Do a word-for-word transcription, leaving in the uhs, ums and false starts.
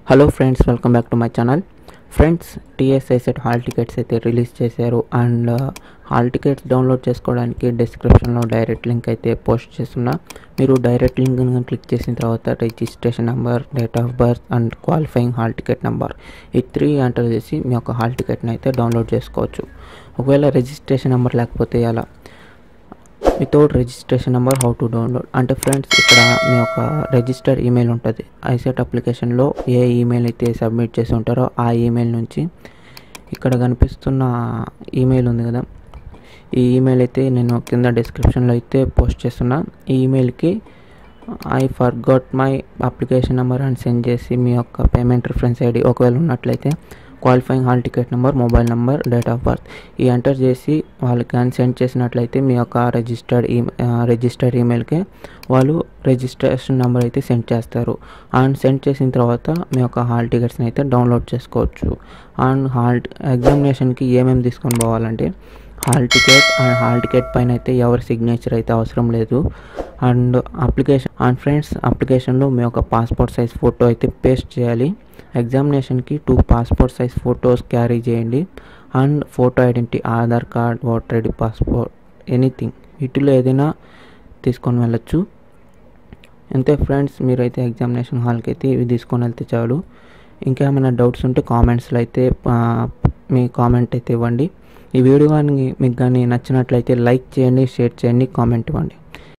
Hello friends, welcome back to my channel. Friends, TS ICET hall tickets అయితే release చేశారు. And hall tickets download చేసుకోవడానికి డిస్క్రిప్షన్లో direct link అయితే post చేస్తున్నా. మీరు డైరెక్ట్ లింక్ క్లిక్ చేసిన తర్వాత registration number, date of birth and qualifying hall ticket number ఈ త్రీ ఎంటర్ చేసి మీ యొక్క హాల్ టికెట్ని అయితే డౌన్లోడ్ చేసుకోవచ్చు. ఒకవేళ రిజిస్ట్రేషన్ నెంబర్ లేకపోతే అలా without registration number how to download అంటే ఫ్రెండ్స్, ఇక్కడ మీ యొక్క రిజిస్టర్ ఈమెయిల్ ఉంటుంది. ఐసెట్ అప్లికేషన్లో ఏ ఈమెయిల్ అయితే సబ్మిట్ చేసి ఉంటారో ఆ ఈమెయిల్ నుంచి ఇక్కడ కనిపిస్తున్న ఈమెయిల్ ఉంది కదా, ఈ ఈమెయిల్ అయితే నేను కింద డిస్క్రిప్షన్లో అయితే పోస్ట్ చేస్తున్నా. ఈ ఈమెయిల్కి I forgot my application number అని సెండ్ చేసి మీ యొక్క పేమెంట్ రిఫరెన్స్ ఐడి ఒకవేళ ఉన్నట్లయితే qualifying hall ticket number, mobile number, date of birth ఈ ఎంటర్ చేసి వాళ్ళకి కానీ సెండ్ చేసినట్లయితే మీ యొక్క రిజిస్టర్డ్ ఈ రిజిస్టర్డ్ ఈమెయిల్కి వాళ్ళు రిజిస్ట్రేషన్ నెంబర్ అయితే సెండ్ చేస్తారు. అండ్ సెండ్ చేసిన తర్వాత మీ యొక్క హాల్ టికెట్స్ని అయితే డౌన్లోడ్ చేసుకోవచ్చు. అండ్ హాల్ ఎగ్జామినేషన్కి ఏమేమి తీసుకొని పోవాలంటే hall ticket and hall ticket పైన అయితే ఎవరి సిగ్నేచర్ అయితే అవసరం లేదు. అండ్ అప్లికేషన్ అండ్ ఫ్రెండ్స్ అప్లికేషన్లో మీ యొక్క పాస్పోర్ట్ సైజ్ ఫోటో అయితే పేస్ట్ చేయాలి. ఎగ్జామినేషన్కి two passport size photos carry చేయండి. And photo identity, Aadhaar card, voter ID, passport, anything వీటిలో ఏదైనా తీసుకొని వెళ్ళచ్చు. అంతే ఫ్రెండ్స్, మీరైతే ఎగ్జామినేషన్ హాల్కి అయితే ఇవి తీసుకొని వెళ్తే చాలు. ఇంకా ఏమైనా డౌట్స్ ఉంటే కామెంట్స్లో అయితే మీ కామెంట్ అయితే ఇవ్వండి. ఈ వీడియో కానీ మీకు కానీ నచ్చినట్లయితే లైక్ చేయండి, షేర్ చేయండి, కామెంట్ ఇవ్వండి.